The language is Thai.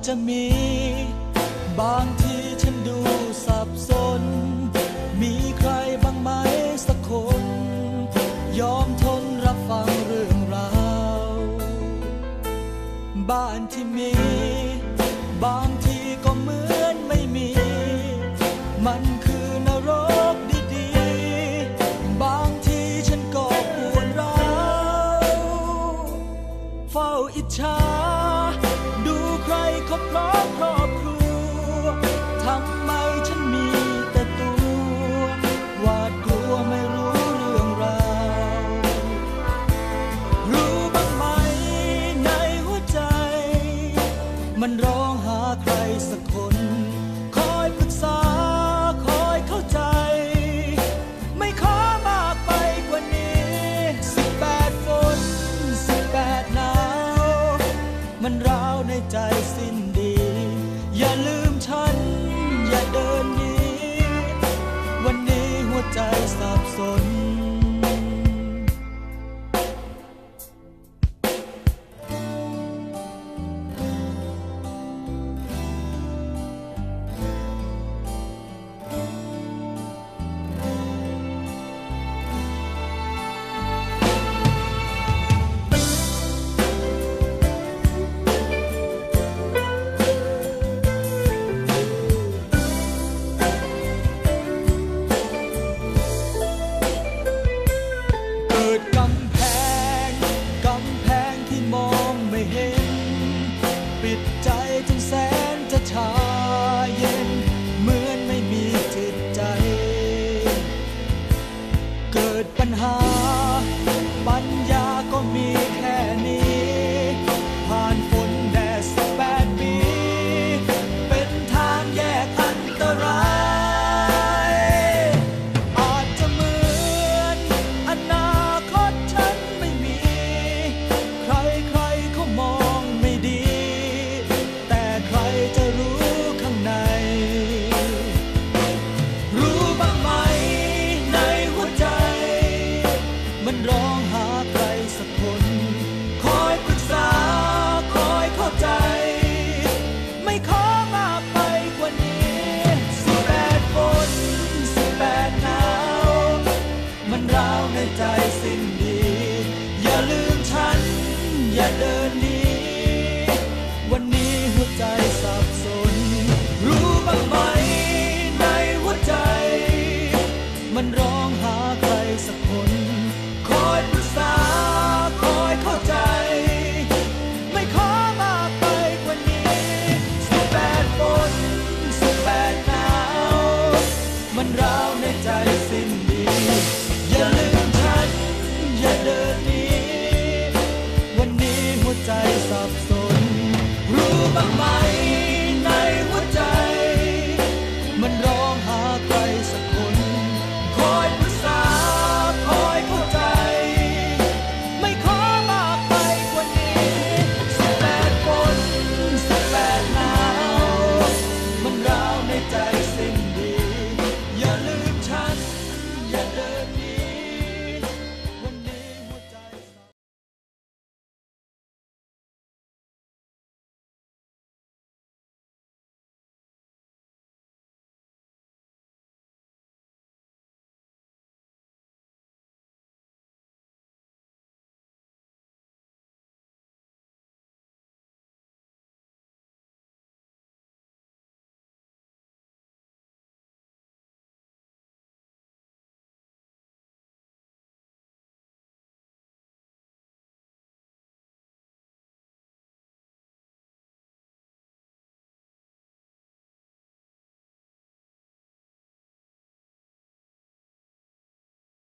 จะมีบางทีฉันดูสับสนมีใครบ้างไหมสักคนยอมทนรับฟังเรื่องราวบ้านที่มีบางทีก็เหมือนไม่มีมันคือนรกดีๆบางทีฉันก็ปวดร้าวเฝ้าอิจฉาดูใครเขาพร้อมครอบครัวทำไมฉันมีแต่ตัวหวาดกลัวไม่รู้เรื่องราวรู้บ้างไหมในหัวใจมันร้องหาใครสักคนคอยปรึกษาคอยเข้าใจไม่ขอมากไปกว่านี้18 ฝน18 หนาวมันร้าวในใจสิ้นดีอย่าลืมฉันอย่าเดินหนีวันนี้หัวใจสับสนปิดใจจนแสนจะชาเย็นเหมือนไม่มีจิตใจเกิดปัญหาปัญญาก็มีแค่นี้ผ่านฝนแดด18 ปีเป็นทางแยกอันตรายอาจจะเหมือนอนาคตฉันไม่มีใครเขามองไม่ดีใครจะรู้ข้างในรู้บ้างไหมในหัวใจมันร้องหาใครสักคนคอยปรึกษาคอยเข้าใจไม่ขอมากไปกว่านี้18 ฝน18 หนาวมันร้าวในใจสิ้นดีอย่าลืมฉันอย่าเดินหนีวันนี้หัวใจสับสนรู้บ้างไหมในหัวใจมันร้องหาใครสักคนคอยปรึกษาคอยเข้าใจไม่ขอมากไปกว่านี้18 ฝน18 หนาวมันร้าวในใจสิ้นดีอย่าลืมฉันอย่าเดินหนีวันนี้หัวใจสับสนรู้บ้างไหม